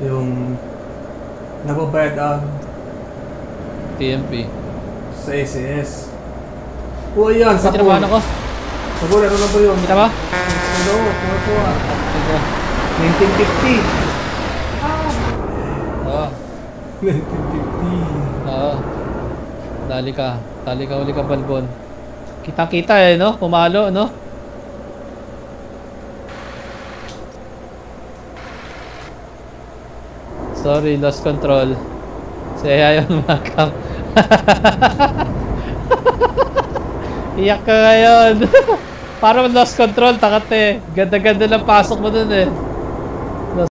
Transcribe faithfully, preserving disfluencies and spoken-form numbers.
Yung nagbabayad ang T M P. sa A C S. O yan, sa pool. Tinabahan ako. Sa pool, ano na ba yun? Kita ba? Ano, kuha ko ah. Ito. nineteen fifty. Oo. nineteen fifty. Oo. Dali ka. Dali ka uli ka, Balbon. Kita-kita eh, no? Pumalo, no? Sorry, lost control. Si Ayayon Makam. Iyak ka ngayon. Para lost control, takat eh. Ganda-ganda lang pasok mo dun eh.